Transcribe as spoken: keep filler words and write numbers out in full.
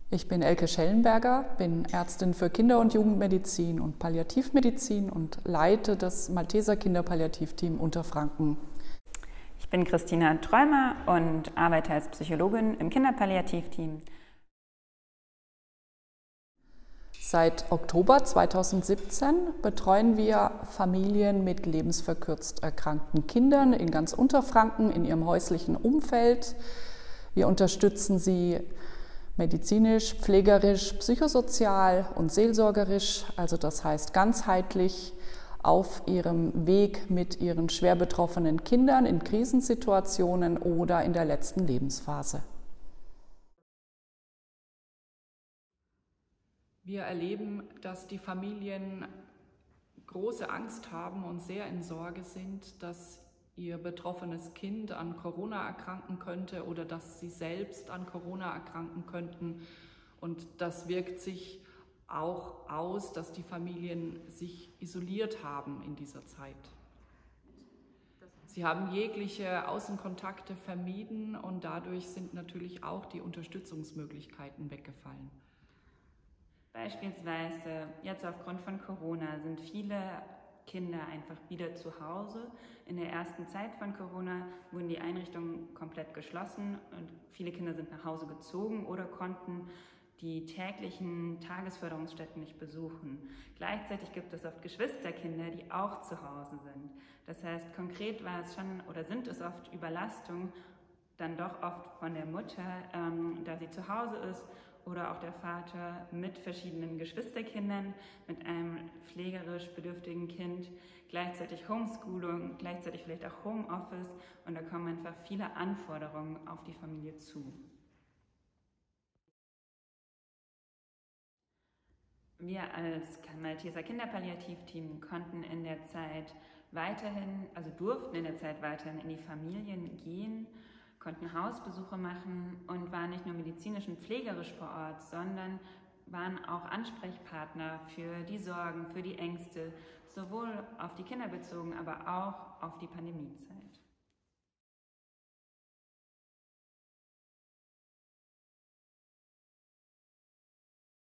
Ich bin Elke Schellenberger, bin Ärztin für Kinder- und Jugendmedizin und Palliativmedizin und leite das Malteser Kinderpalliativteam Unterfranken. Ich bin Christina Träumer und arbeite als Psychologin im Kinderpalliativteam. Seit Oktober zweitausendsiebzehn betreuen wir Familien mit lebensverkürzt erkrankten Kindern in ganz Unterfranken in ihrem häuslichen Umfeld. Wir unterstützen sie medizinisch, pflegerisch, psychosozial und seelsorgerisch, also das heißt ganzheitlich auf ihrem Weg mit ihren schwer betroffenen Kindern in Krisensituationen oder in der letzten Lebensphase. Wir erleben, dass die Familien große Angst haben und sehr in Sorge sind, dass ihr betroffenes Kind an Corona erkranken könnte oder dass sie selbst an Corona erkranken könnten. Und das wirkt sich auch aus, dass die Familien sich isoliert haben in dieser Zeit. Sie haben jegliche Außenkontakte vermieden und dadurch sind natürlich auch die Unterstützungsmöglichkeiten weggefallen. Beispielsweise jetzt aufgrund von Corona sind viele Kinder einfach wieder zu Hause. In der ersten Zeit von Corona wurden die Einrichtungen komplett geschlossen und viele Kinder sind nach Hause gezogen oder konnten die täglichen Tagesförderungsstätten nicht besuchen. Gleichzeitig gibt es oft Geschwisterkinder, die auch zu Hause sind. Das heißt, konkret war es schon oder sind es oft Überlastungen, dann doch oft von der Mutter, ähm, da sie zu Hause ist, oder auch der Vater mit verschiedenen Geschwisterkindern, mit einem pflegerisch bedürftigen Kind, gleichzeitig Homeschooling, gleichzeitig vielleicht auch Homeoffice und da kommen einfach viele Anforderungen auf die Familie zu. Wir als Malteser Kinderpalliativteam konnten in der Zeit weiterhin, also durften in der Zeit weiterhin in die Familien gehen, konnten Hausbesuche machen und waren nicht nur medizinisch und pflegerisch vor Ort, sondern waren auch Ansprechpartner für die Sorgen, für die Ängste, sowohl auf die Kinder bezogen, aber auch auf die Pandemiezeit.